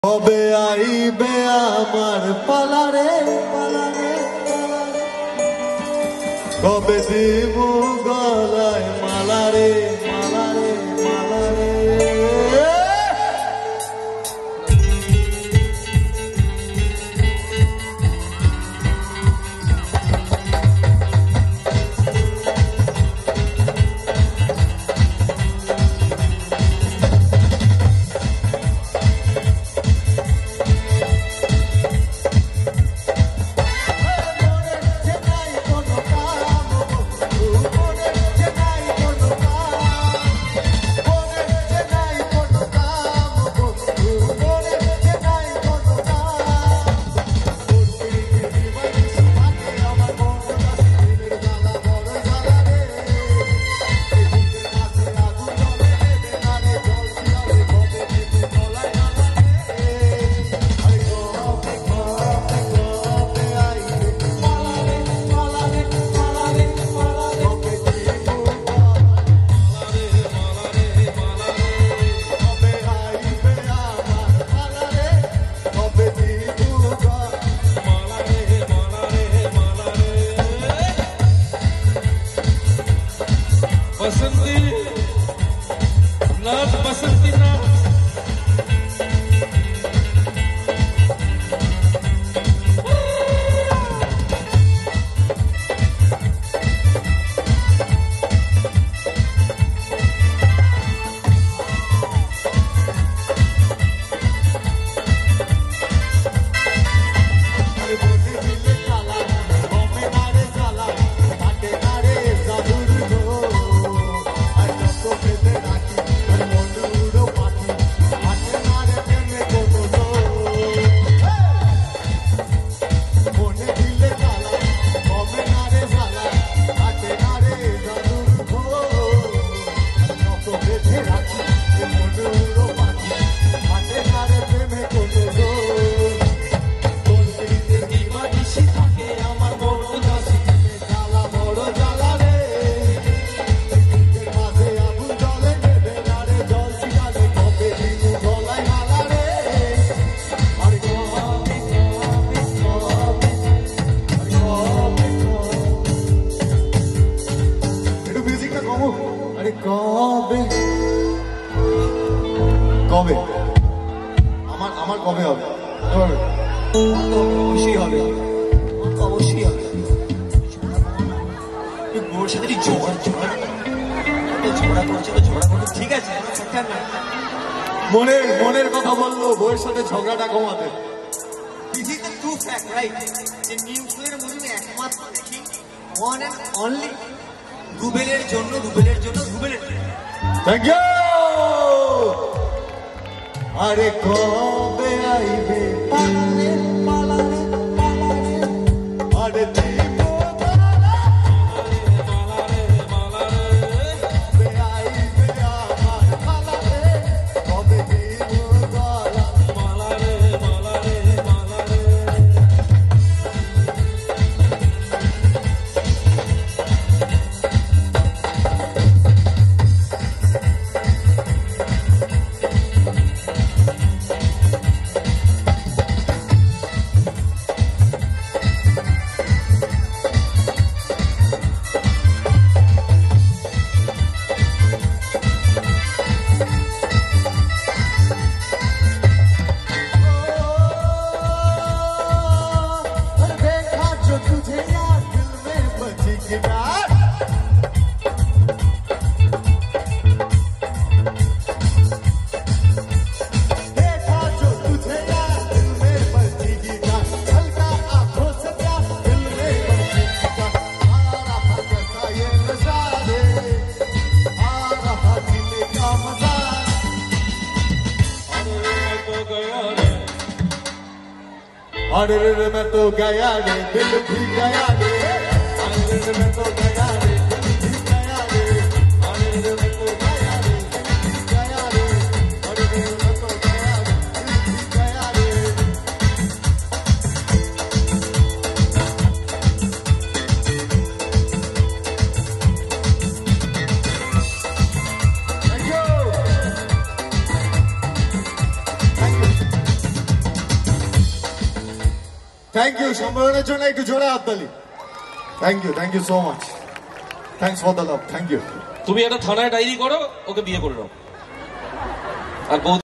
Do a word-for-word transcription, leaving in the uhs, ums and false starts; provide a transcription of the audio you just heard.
কবে আইবে আমার পালারে পালারে কবে দিব গলায় মালারে মালারে মালারে बसंती नाच बसंती नाच কবে কবে আমার আমার কবে হবে অবশ্যই হবে অবশ্যই হবে ওর সাথে ঝগড়া ঝগড়া ঝগড়া করছে তো ঝগড়া করছে ঠিক আছে মনের মনের কথা বললো বউয়ের সাথে ঝগড়াটা কমাতে this is the true fact right যে নিউজের মধ্যে একমাত্র দেখি ওয়ান অ্যান্ড অনলি রুবেলের জন্য রুবেলের জন্য রুবেলের থ্যাংক ইউ আরে কবে আইবে পালারে পালারে পালারে আরে দিব अरे रे मैं तो गया रे दिल भी गया रे अरे रे मैं तो गया रे दिल भी गया रे अरे रे मैं तो गया रे दिल भी गया रे अरे रे मैं तो गया रे दिल भी गया रे Thank you. Thank you. Thank you সম্মেলনের জন্য একটু জোরে হাততালি। Thank you thank you so much, thanks for the love, thank you. তুমি একটা থানায় ডায়েরি করো, ওকে বিয়ে করে নাও। আর বউ